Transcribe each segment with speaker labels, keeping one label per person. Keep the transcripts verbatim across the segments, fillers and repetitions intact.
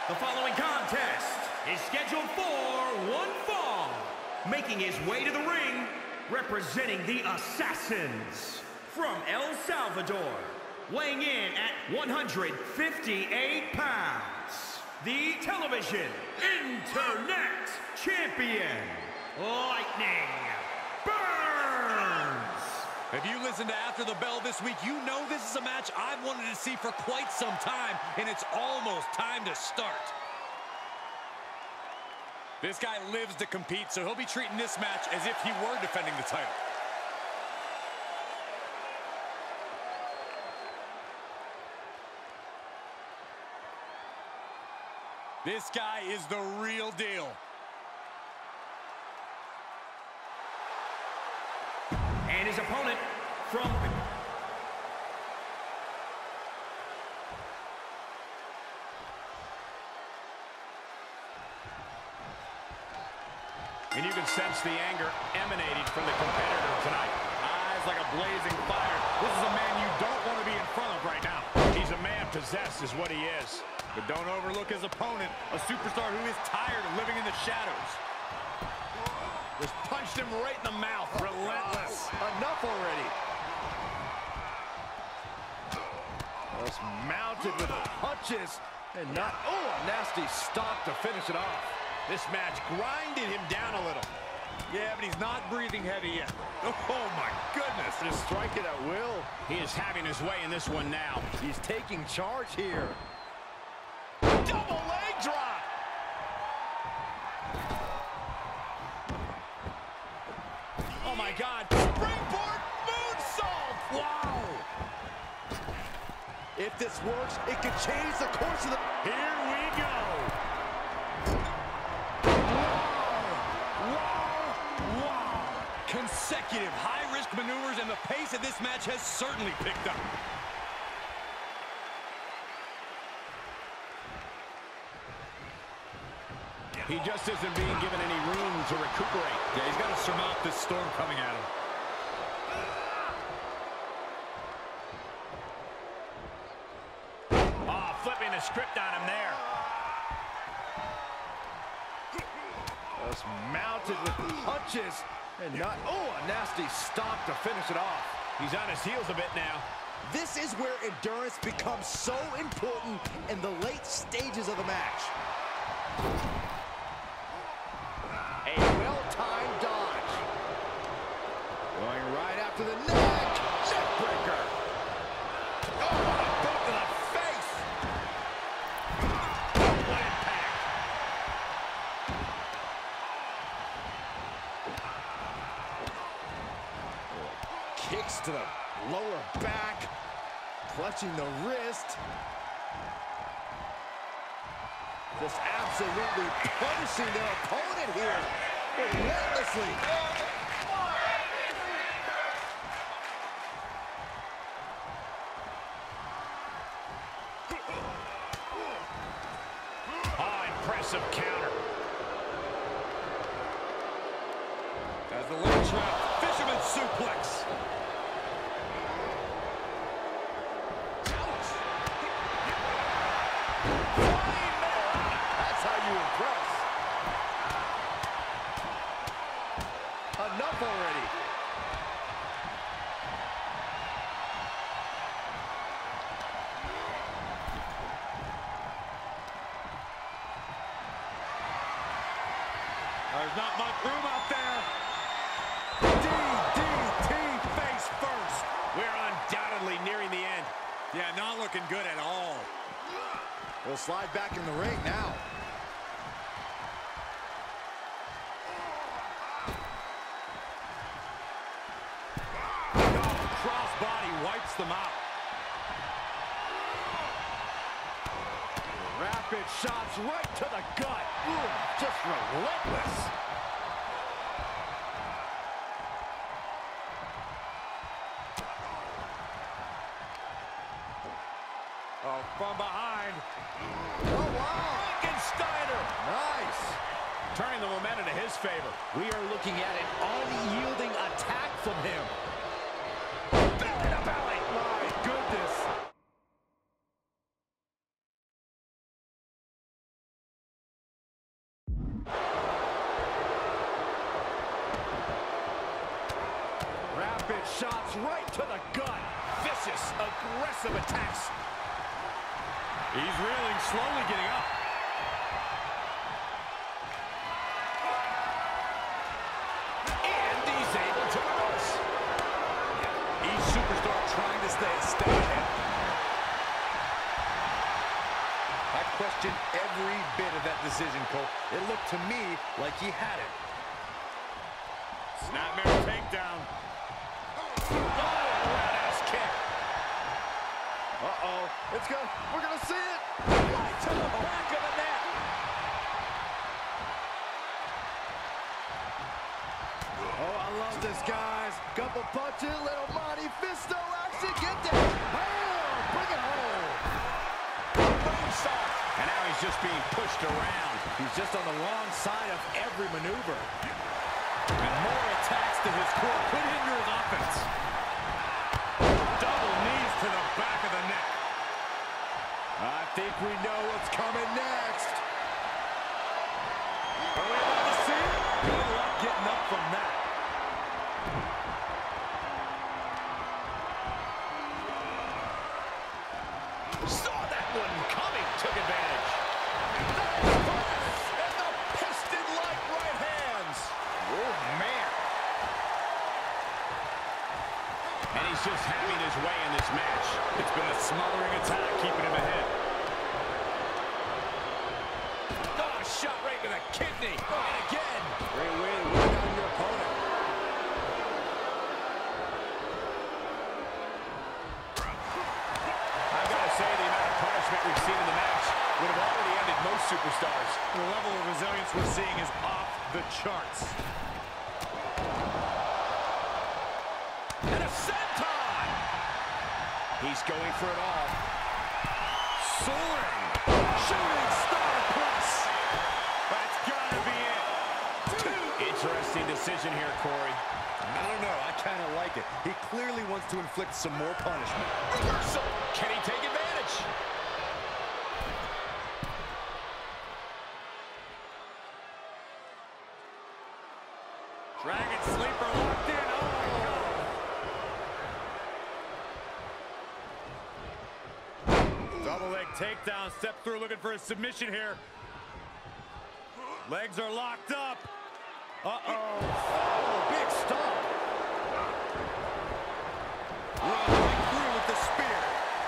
Speaker 1: The following contest is scheduled for one fall. Making his way to the ring, representing the Assassins. From El Salvador, weighing in at one hundred fifty-eight pounds. The Television Internet Champion, Lightning Burns.
Speaker 2: If you listened to After the Bell this week, you know this is a match I've wanted to see for quite some time, and it's almost time to start. This guy lives to compete, so he'll be treating this match as if he were defending the title. This guy is the real deal.
Speaker 1: And his opponent from...
Speaker 3: And you can sense the anger emanating from the competitor tonight. Eyes like a blazing fire. This is a man you don't want to be in front of right now. He's a man possessed is what he is. But don't overlook his opponent, a superstar who is tired of living in the shadows. Just punched him right in the mouth. Relentless.
Speaker 4: Enough already. Just mounted with punches and not, oh, a nasty stop to finish it off.
Speaker 3: This match grinded him down a little. Yeah, but he's not breathing heavy yet. Oh, my goodness.
Speaker 4: Just strike it at will.
Speaker 3: He is having his way in this one now.
Speaker 4: He's taking charge here.
Speaker 3: Double leg drop. Oh, my God. Springboard moonsault.
Speaker 4: Wow. If this works, it could change the course of the...
Speaker 3: Here we go.
Speaker 2: Consecutive high-risk maneuvers, and the pace of this match has certainly picked up.
Speaker 3: He just isn't being given any room to recuperate.
Speaker 2: Yeah, he's got to surmount this storm coming at him.
Speaker 3: Oh, flipping the script on him there.
Speaker 4: Just mounted with punches. And not, oh, a nasty stop to finish it off.
Speaker 3: He's on his heels a bit now.
Speaker 4: This is where endurance becomes so important in the late stages of the match. A well-timed dodge. Going right after the neck. Neckbreaker. Oh, a boot to the face.
Speaker 3: What impact.
Speaker 4: Kicks to the lower back, clutching the wrist. Just absolutely punishing their opponent here, relentlessly.
Speaker 3: Oh, impressive counter.
Speaker 2: As the leg trap, fisherman suplex.
Speaker 4: Enough already.
Speaker 3: There's not much room out there. D D T face first. We're undoubtedly nearing the end.
Speaker 2: Yeah, not looking good at all.
Speaker 4: We'll slide back in the ring now.
Speaker 3: Crossbody wipes them out.
Speaker 4: Rapid shots right to the gut. Ooh, just relentless.
Speaker 3: Oh, from behind.
Speaker 4: Oh, wow.
Speaker 3: Frankensteiner.
Speaker 4: Nice.
Speaker 3: Turning the momentum to his favor.
Speaker 4: We are looking at an unyielding attack from him.
Speaker 3: Belly to belly.
Speaker 4: My goodness. shots right to the gut. Vicious, aggressive attacks.
Speaker 3: He's reeling, slowly getting up.
Speaker 4: And he's able to reverse.
Speaker 2: Each superstar trying to stay a step ahead. I question every bit of that decision, Cole. It looked to me like he had it.
Speaker 3: Snapmare takedown.
Speaker 4: Oh, roundhouse kick. Uh-oh. It's gonna, we're gonna see it. Right to the back of the neck. Oh, I love this, guys. Couple punches, little Monty Fisto action. Get down. Oh, bring it home. Moonsault.
Speaker 3: And now he's just being pushed around.
Speaker 4: He's just on the wrong side of every maneuver.
Speaker 3: And more attacks to his core could hinder his offense. Double knees to the back of the neck.
Speaker 4: I think we know what's coming next.
Speaker 2: Are we about to see it? Good luck getting up from that.
Speaker 4: Saw that one coming. Took advantage. Nice press. And the piston-like right hands. Oh, man.
Speaker 3: And he's just having his way in this match. It's been a smothering attack, keeping him ahead.
Speaker 2: Oh, a shot right to the kidney. And again.
Speaker 4: Great way to wear down your opponent.
Speaker 3: I've got to say, the amount of punishment we've seen in the match would have already ended most superstars.
Speaker 2: The level of resilience we're seeing is off the charts.
Speaker 4: And a senton. He's going for it all. Soaring. Shooting star press.
Speaker 3: That's got to be it. Interesting decision here, Corey.
Speaker 2: I don't know. I kind of like it. He clearly wants to inflict some more punishment.
Speaker 4: Reversal. Can he take advantage?
Speaker 2: Dragon sleeper locked in. Oh, my God.
Speaker 3: Double leg takedown. Step through, looking for a submission here. Legs are locked up. Uh-oh.
Speaker 4: Oh, big stop.
Speaker 2: Run right through with the spear.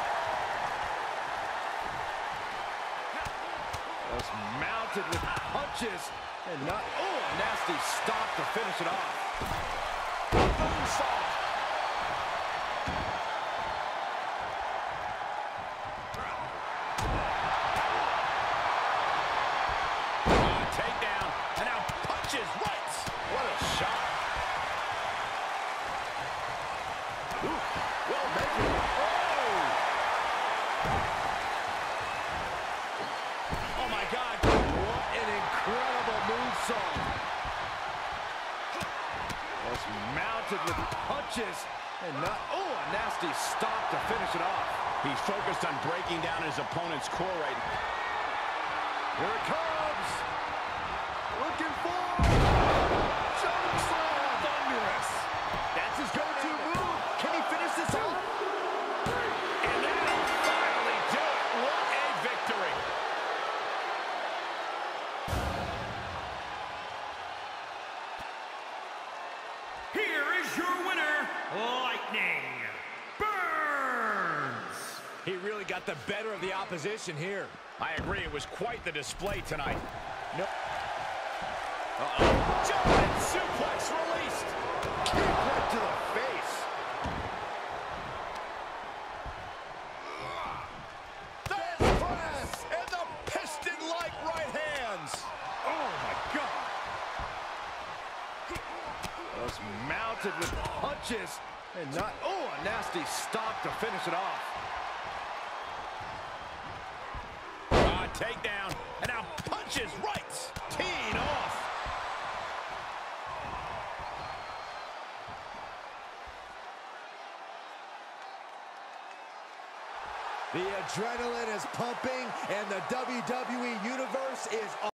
Speaker 4: Just mounted with punches and not. Oh, a nasty stop to finish it off. Moonsault.
Speaker 3: Uh, takedown. And now punches right.
Speaker 4: What a shot. Ooh, well measured. Oh! Oh, my God. What an incredible moonsault. Just mounted with punches and not. Oh, a nasty stop to finish it off.
Speaker 3: He's focused on breaking down his opponent's core right now.
Speaker 4: Here it comes. Looking for. Choke slam. Thunderous. That's his go-to move. Can he finish this out? And that'll finally do it. What a victory.
Speaker 1: Here is your winner, Lightning Burns.
Speaker 2: He really got the better of the opposition here.
Speaker 3: I agree, it was quite the display tonight.
Speaker 2: No.
Speaker 4: Uh-oh. German suplex released. Kick right to the face. There's press and the piston-like right hands. Oh, my God. Just mounted with punches and not. Oh, a nasty stop to finish it off.
Speaker 3: Uh, takedown. And now punches right. Teeing off.
Speaker 4: The adrenaline is pumping, and the W W E Universe is